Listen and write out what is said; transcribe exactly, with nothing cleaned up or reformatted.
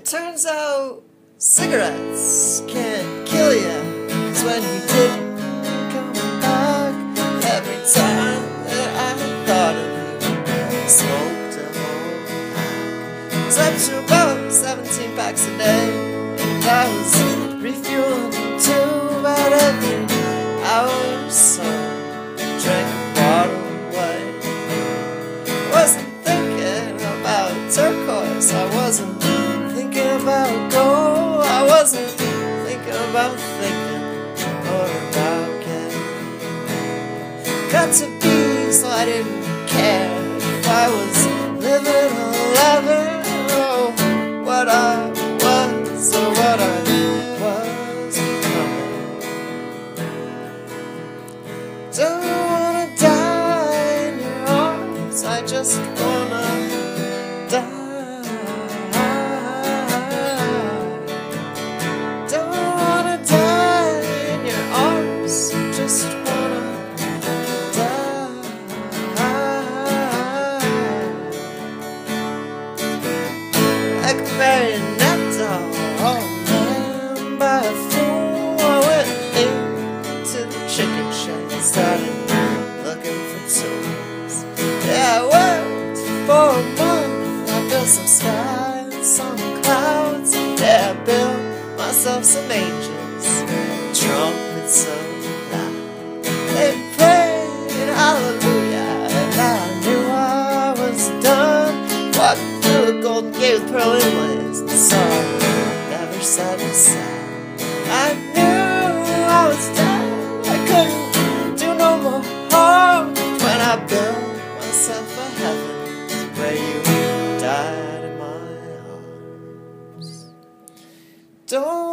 Turns out cigarettes can't kill you, 'cause when you didn't come back, every time that I thought of you, I smoked a whole pack. It's up to about seventeen packs a day, and I was refueling two about every hour or so. Drank a bottle away. Wasn't thinking about turquoise, I wasn't thinking about gold, I wasn't thinking about thinking or about getting. Got to be, so I didn't care if I was living or loving, or what I was or what I was becoming. Don't wanna die in your arms, I just wanna die. Just wanna die. Like a marionette doll, oh man, by a fool. I went into the chicken shack and started looking for tools. Yeah, I worked for a month, I built some sky and some clouds. Yeah, I built myself some angels, trumpets so they prayed hallelujah, and I knew I was done. Walked through a golden gate with pearl inlays and saw never side by side. I knew I was done, I couldn't do no more harm when I built myself a heaven where you died in my arms. Don't